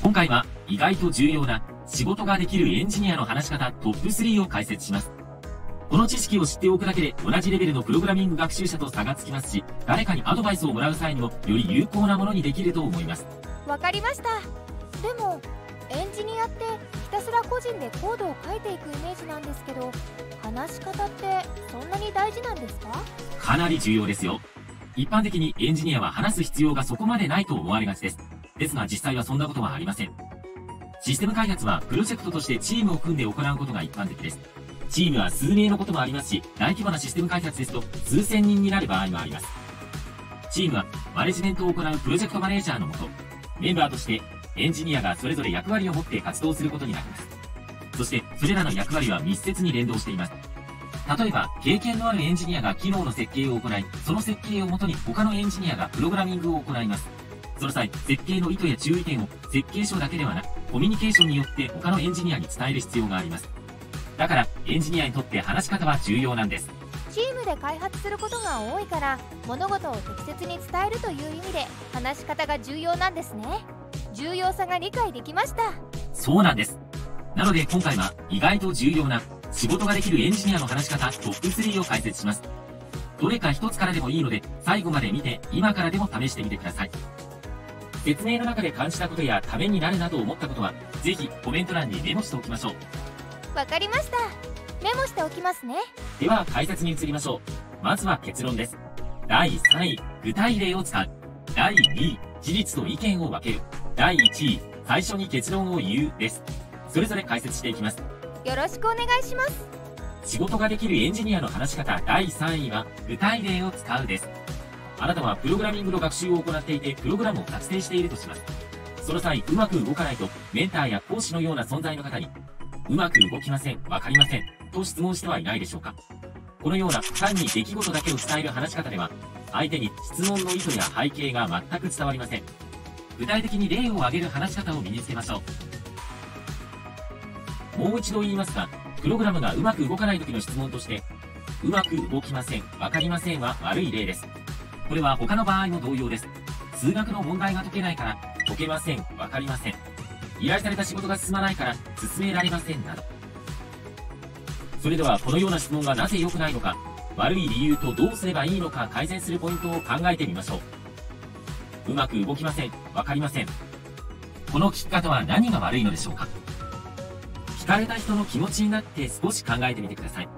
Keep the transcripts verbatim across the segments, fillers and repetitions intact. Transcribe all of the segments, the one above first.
今回は意外と重要な仕事ができるエンジニアの話し方トップスリーを解説します。この知識を知っておくだけで同じレベルのプログラミング学習者と差がつきますし、誰かにアドバイスをもらう際にもより有効なものにできると思います。 わかりました。でもエンジニアってひたすら個人でコードを書いていくイメージなんですけど、話し方ってそんなに大事なんですか？ かなり重要ですよ。一般的にエンジニアは話す必要がそこまでないと思われがちです。ですが実際はそんなことはありません。システム開発はプロジェクトとしてチームを組んで行うことが一般的です。チームは数名のこともありますし、大規模なシステム開発ですと数千人になる場合もあります。チームはマネジメントを行うプロジェクトマネージャーのもと、メンバーとしてエンジニアがそれぞれ役割を持って活動することになります。そしてそれらの役割は密接に連動しています。例えば経験のあるエンジニアが機能の設計を行い、その設計をもとに他のエンジニアがプログラミングを行います。その際、設計の意図や注意点を設計書だけではなく、コミュニケーションによって他のエンジニアに伝える必要があります。だからエンジニアにとって話し方は重要なんです。 チームで開発することが多いから物事を適切に伝えるという意味で話し方が重要なんですね。重要さが理解できました。 そうなんです。なので今回は意外と重要な仕事ができるエンジニアの話し方トップスリーを解説します。どれか一つからでもいいので最後まで見て今からでも試してみてください。説明の中で感じたことやためになるなと思ったことはぜひコメント欄にメモしておきましょう。 わかりました。メモしておきますね。 では解説に移りましょう。まずは結論です。だいさんい、具体例を使う。だいにい、事実と意見を分ける。だいいちい、最初に結論を言うです。それぞれ解説していきます。 よろしくお願いします。 仕事ができるエンジニアの話し方だいさんいは具体例を使うです。あなたはプログラミングの学習を行っていてプログラムを作成しているとします。その際うまく動かないとメンターや講師のような存在の方にうまく動きません、わかりませんと質問してはいないでしょうか。このような単に出来事だけを伝える話し方では相手に質問の意図や背景が全く伝わりません。具体的に例を挙げる話し方を身につけましょう。もう一度言いますが、プログラムがうまく動かない時の質問としてうまく動きません、わかりませんは悪い例です。これは他の場合も同様です。数学の問題が解けないから解けません、わかりません。依頼された仕事が進まないから進められませんなど。それではこのような質問がなぜ良くないのか、悪い理由とどうすればいいのか改善するポイントを考えてみましょう。うまく動きません、わかりません。この聞き方は何が悪いのでしょうか。聞かれた人の気持ちになって少し考えてみてください。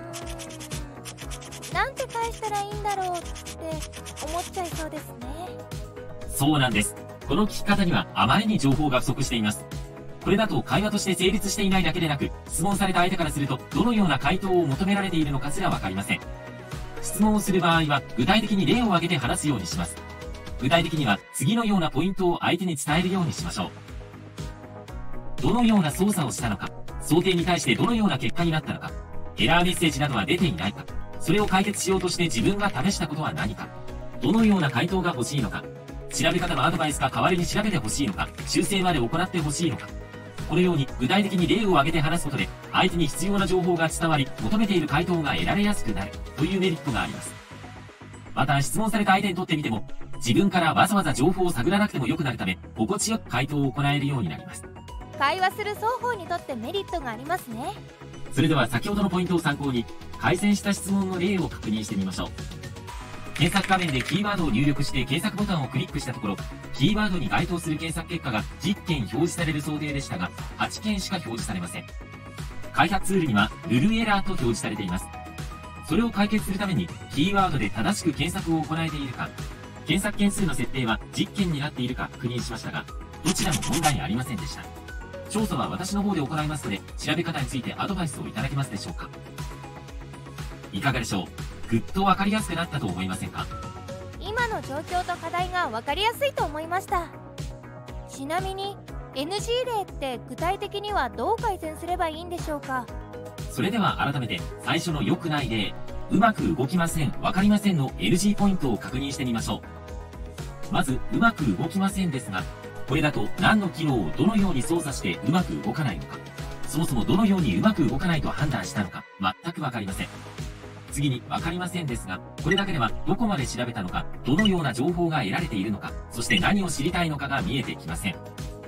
なんて返したらいいんだろうって思っちゃいそうですね。 そうなんです。この聞き方にはあまりに情報が不足しています。これだと会話として成立していないだけでなく、質問された相手からするとどのような回答を求められているのかすらわかりません。質問をする場合は具体的に例を挙げて話すようにします。具体的には次のようなポイントを相手に伝えるようにしましょう。どのような操作をしたのか、想定に対してどのような結果になったのか、エラーメッセージなどは出ていないか、それを解決しようとして自分が試したことは何か、どのような回答が欲しいのか、調べ方のアドバイスか代わりに調べてほしいのか、修正まで行ってほしいのか。このように具体的に例を挙げて話すことで相手に必要な情報が伝わり、求めている回答が得られやすくなるというメリットがあります。また質問された相手にとってみても自分からわざわざ情報を探らなくても良くなるため、心地よく回答を行えるようになります。 会話する双方にとってメリットがありますね。 それでは先ほどのポイントを参考に改善した質問の例を確認してみましょう。検索画面でキーワードを入力して検索ボタンをクリックしたところ、キーワードに該当する検索結果がじゅっけん表示される想定でしたが、はちけんしか表示されません。開発ツールにはヌルエラーと表示されています。それを解決するためにキーワードで正しく検索を行えているか、検索件数の設定はじゅっけんになっているか確認しましたが、どちらも問題ありませんでした。調査は私の方で行いますので、調べ方についてアドバイスをいただけますでしょうか。いかがでしょう。ぐっとわかりやすくなったと思いませんか。 今の状況と課題が分かりやすいと思いました。ちなみに エヌジー 例って具体的にはどう改善すればいいんでしょうか。 それでは改めて最初の良くない例、うまく動きません、わかりませんの エヌジー ポイントを確認してみましょう。まずうまく動きませんですが、これだと何の機能をどのように操作してうまく動かないのか、そもそもどのようにうまく動かないと判断したのか全くわかりません。次にわかりませんですが、これだけではどこまで調べたのか、どのような情報が得られているのか、そして何を知りたいのかが見えてきません。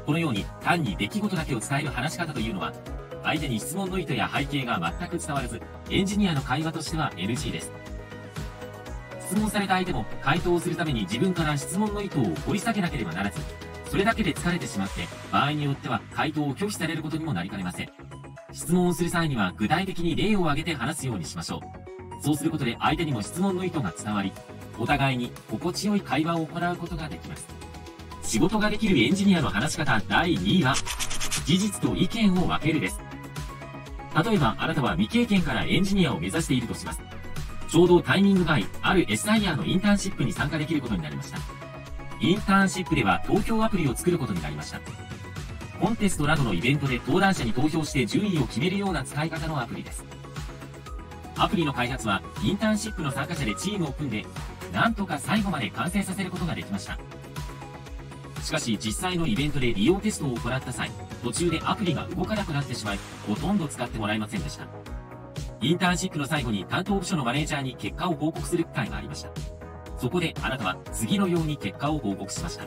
このように単に出来事だけを伝える話し方というのは、相手に質問の意図や背景が全く伝わらず、エンジニアの会話としては エヌジー です。質問された相手も回答をするために自分から質問の意図を掘り下げなければならず、それだけで疲れてしまって、場合によっては回答を拒否されることにもなりかねません。質問をする際には具体的に例を挙げて話すようにしましょう。そうすることで相手にも質問の意図が伝わり、お互いに心地よい会話を行うことができます。仕事ができるエンジニアの話し方だいにいは、事実と意見を分けるです。例えばあなたは未経験からエンジニアを目指しているとします。ちょうどタイミングが合い、ある エスアイアール のインターンシップに参加できることになりました。インターンシップでは投票アプリを作ることになりました。コンテストなどのイベントで登壇者に投票して順位を決めるような使い方のアプリです。アプリの開発はインターンシップの参加者でチームを組んで、なんとか最後まで完成させることができました。しかし実際のイベントで利用テストを行った際、途中でアプリが動かなくなってしまい、ほとんど使ってもらえませんでした。インターンシップの最後に担当部署のマネージャーに結果を報告する機会がありました。そこであなたは次のように結果を報告しました。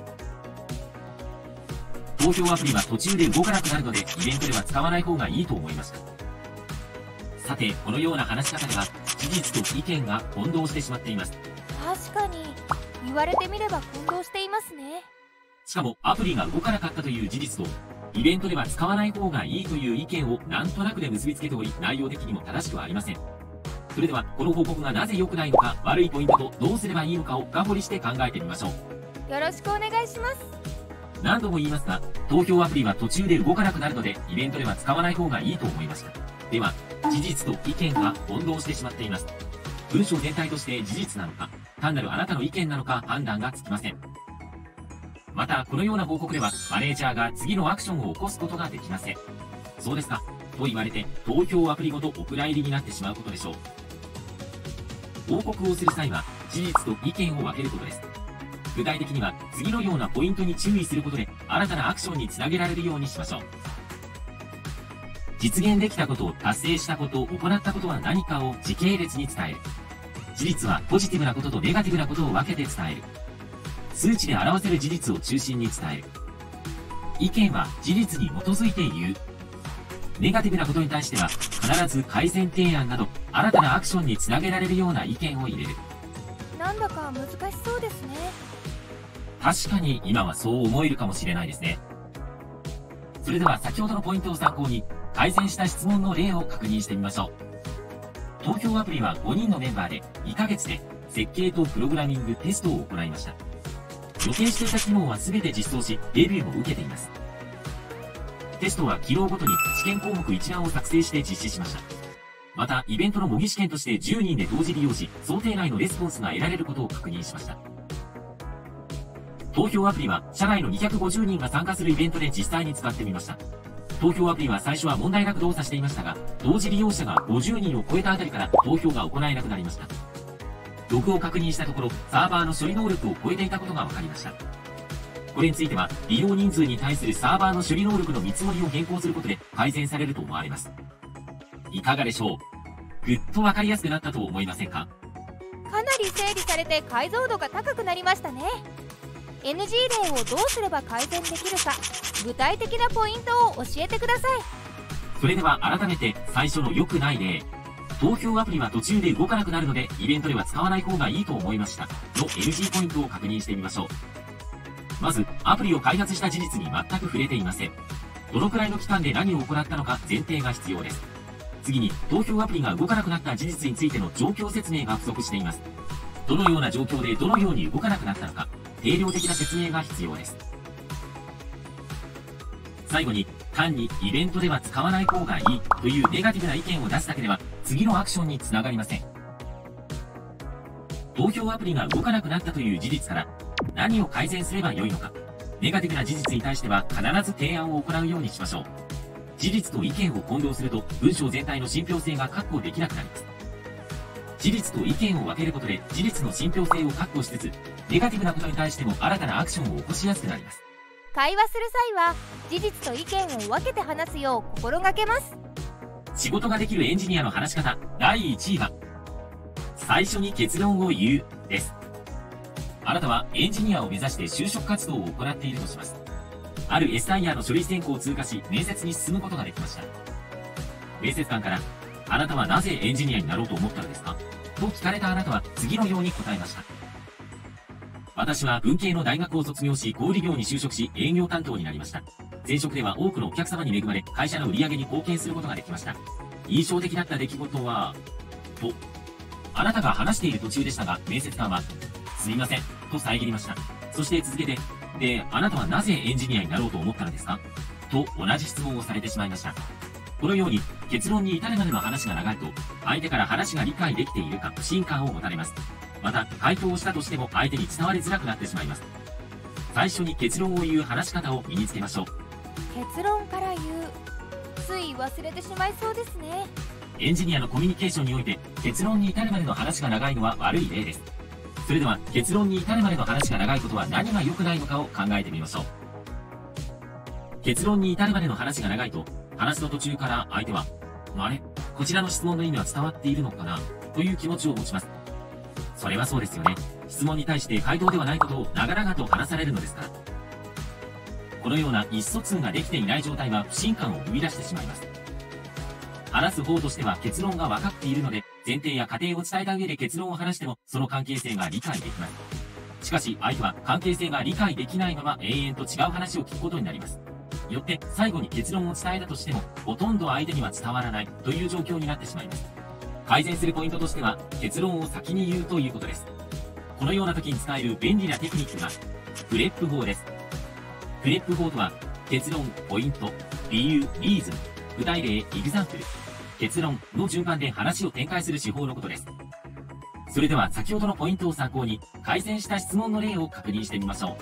投票アプリは途中で動かなくなるので、イベントでは使わない方がいいと思いました。さて、このような話し方では、事実と意見が混同してしまっています。 確かに、言われてみれば混同していますね。 しかも、アプリが動かなかったという事実と、イベントでは使わない方がいいという意見をなんとなくで結びつけており、内容的にも正しくはありません。それでは、この報告がなぜ良くないのか、悪いポイントとどうすればいいのかを深掘りして考えてみましょう。 よろしくお願いします。 何度も言いますが、投票アプリは途中で動かなくなるので、イベントでは使わない方がいいと思いました。では、事実と意見が混同してしまっています。文章全体として事実なのか、単なるあなたの意見なのか判断がつきません。また、このような報告では、マネージャーが次のアクションを起こすことができません。そうですか、と言われて、投票アプリごとお蔵入りになってしまうことでしょう。報告をする際は、事実と意見を分けることです。具体的には、次のようなポイントに注意することで、新たなアクションにつなげられるようにしましょう。実現できたこと、達成したこと、行ったことは何かを時系列に伝える。事実はポジティブなこととネガティブなことを分けて伝える。数値で表せる事実を中心に伝える。意見は事実に基づいて言う。ネガティブなことに対しては、必ず改善提案など、新たなアクションにつなげられるような意見を入れる。 なんだか難しそうですね。 確かに今はそう思えるかもしれないですね。それでは先ほどのポイントを参考に、改善した質問の例を確認してみましょう。投票アプリはごにんのメンバーでにかげつで設計とプログラミングテストを行いました。予定していた機能は全て実装し、レビューも受けています。テストは機能ごとに試験項目一覧を作成して実施しました。また、イベントの模擬試験としてじゅうにんで同時利用し、想定内のレスポンスが得られることを確認しました。投票アプリは、社内のにひゃくごじゅうにんが参加するイベントで実際に使ってみました。投票アプリは最初は問題なく動作していましたが、同時利用者がごじゅうにんを超えたあたりから投票が行えなくなりました。ログを確認したところ、サーバーの処理能力を超えていたことが分かりました。これについては、利用人数に対するサーバーの処理能力の見積もりを変更することで改善されると思われます。いかがでしょう？ぐっとわかりやすくなったと思いませんか？ かなり整理されて解像度が高くなりましたね。エヌジー 例をどうすれば改善できるか、具体的なポイントを教えてください。 それでは改めて最初の良くない例。投票アプリは途中で動かなくなるので、イベントでは使わない方がいいと思いました。の エヌジー ポイントを確認してみましょう。まず、アプリを開発した事実に全く触れていません。どのくらいの期間で何を行ったのか前提が必要です。次に、投票アプリが動かなくなった事実についての状況説明が不足しています。どのような状況でどのように動かなくなったのか、定量的な説明が必要です。最後に、単にイベントでは使わない方がいいというネガティブな意見を出すだけでは次のアクションにつながりません。投票アプリが動かなくなったという事実から何を改善すればよいのか、ネガティブな事実に対しては必ず提案を行うようにしましょう。事実と意見を混同すると文章全体の信憑性が確保できなくなります。事実と意見を分けることで事実の信憑性を確保しつつ、ネガティブなことに対しても新たなアクションを起こしやすくなります。 会話する際は事実と意見を分けて話すよう心がけます。 仕事ができるエンジニアの話し方だいいちいは、最初に結論を言うです。あなたはエンジニアを目指して就職活動を行っているとします。 ある エスアイアール の書類選考を通過し、面接に進むことができました。面接官から、あなたはなぜエンジニアになろうと思ったのですかと聞かれたあなたは次のように答えました。私は文系の大学を卒業し、小売業に就職し、営業担当になりました。前職では多くのお客様に恵まれ、会社の売り上げに貢献することができました。印象的だった出来事は、と、あなたが話している途中でしたが、面接官は、すみません、と遮りました。そして続けて、で、あなたはなぜエンジニアになろうと思ったのですかと同じ質問をされてしまいました。このように、結論に至るまでの話が長いと、相手から話が理解できているか不信感を持たれます。また、回答をしたとしても相手に伝わりづらくなってしまいます。最初に結論を言う話し方を身につけましょう。 結論から言う。つい忘れてしまいそうですね。 エンジニアのコミュニケーションにおいて、結論に至るまでの話が長いのは悪い例です。それでは、結論に至るまでの話が長いことは何が良くないのかを考えてみましょう。結論に至るまでの話が長いと、話の途中から相手は、あれ?こちらの質問の意味は伝わっているのかな?という気持ちを持ちます。それはそうですよね。質問に対して回答ではないことを長々と話されるのですから。このような意思疎通ができていない状態は不信感を生み出してしまいます。話す方としては結論が分かっているので、前提や過程を伝えた上で結論を話しても、その関係性が理解できます。しかし、相手は関係性が理解できないまま永遠と違う話を聞くことになります。よって、最後に結論を伝えたとしても、ほとんど相手には伝わらないという状況になってしまいます。改善するポイントとしては、結論を先に言うということです。このような時に使える便利なテクニックが、プレップ法です。プレップ法とは、結論、ポイント、理由、リーズン、具体例、エグザンプル、結論の順番で話を展開する手法のことです。それでは先ほどのポイントを参考に、改善した質問の例を確認してみましょう。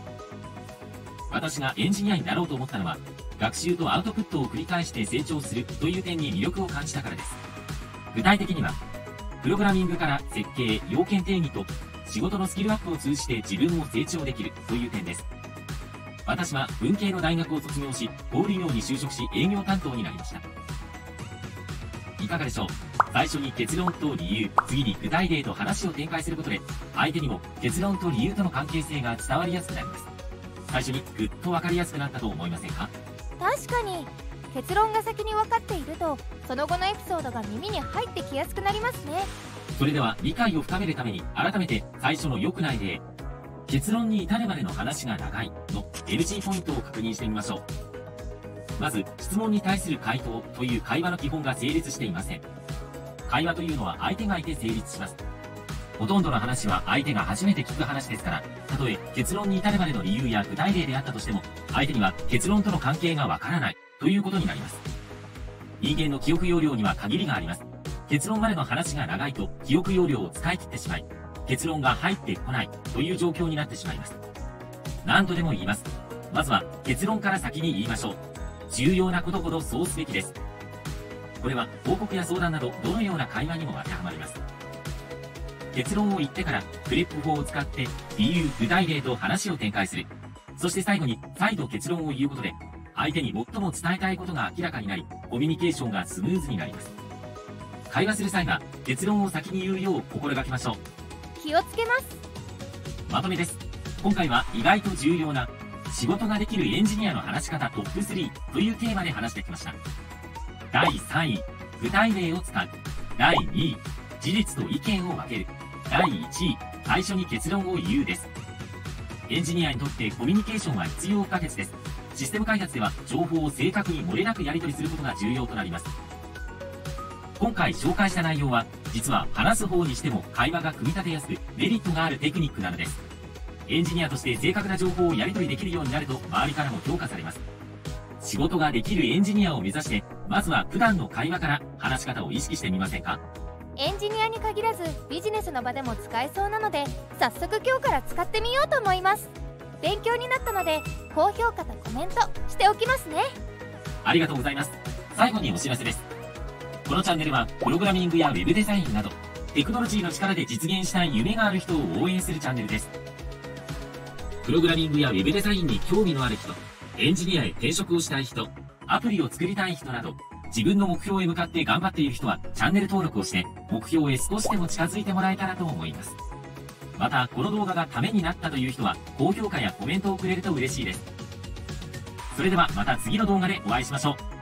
私がエンジニアになろうと思ったのは、学習とアウトプットを繰り返して成長するという点に魅力を感じたからです。具体的には、プログラミングから設計、要件定義と仕事のスキルアップを通じて自分を成長できるという点です。私は文系の大学を卒業し、小売業に就職し営業担当になりました。いかがでしょう?最初に結論と理由、次に具体例と話を展開することで、相手にも結論と理由との関係性が伝わりやすくなります。最初にぐっとわかりやすくなったと思いませんか? 確かに結論が先に分かっていると、その後のエピソードが耳に入ってきやすくなりますね。 それでは理解を深めるために改めて最初の良くない例、結論に至るまでの話が長いの エヌジー ポイントを確認してみましょう。まず、質問に対する回答という会話の基本が成立していません。会話というのは相手がいて成立します。ほとんどの話は相手が初めて聞く話ですから、たとえ結論に至るまでの理由や具体例であったとしても、相手には結論との関係がわからないということになります。人間の記憶容量には限りがあります。結論までの話が長いと記憶容量を使い切ってしまい、結論が入ってこないという状況になってしまいます。何度でも言います。まずは結論から先に言いましょう。重要なことほどそうすべきです。これは報告や相談などどのような会話にも当てはまります。結論を言ってからプレップ法を使って理由、具体例と話を展開する。そして最後に再度結論を言うことで、相手に最も伝えたいことが明らかになり、コミュニケーションがスムーズになります。会話する際は結論を先に言うよう心がけましょう。 気をつけます。 まとめです。今回は意外と重要な仕事ができるエンジニアの話し方トップスリーというテーマで話してきました。だいさんい、具体例を使う。だいにい、事実と意見を分ける。だいいちい、最初に結論を言うです。エンジニアにとってコミュニケーションは必要不可欠です。システム開発では情報を正確に漏れなくやり取りすることが重要となります。今回紹介した内容は、実は話す方にしても会話が組み立てやすくメリットがあるテクニックなのです。エンジニアとして正確な情報をやり取りできるようになると周りからも評価されます。仕事ができるエンジニアを目指して、まずは普段の会話から話し方を意識してみませんか? エンジニアに限らずビジネスの場でも使えそうなので、早速今日から使ってみようと思います。勉強になったので高評価とコメントしておきますね。 ありがとうございます。最後にお知らせです。このチャンネルはプログラミングやウェブデザインなどテクノロジーの力で実現したい夢がある人を応援するチャンネルです。プログラミングやウェブデザインに興味のある人、エンジニアへ転職をしたい人、アプリを作りたい人など、自分の目標へ向かって頑張っている人はチャンネル登録をして目標へ少しでも近づいてもらえたらと思います。また、この動画がためになったという人は高評価やコメントをくれると嬉しいです。 それではまた次の動画でお会いしましょう。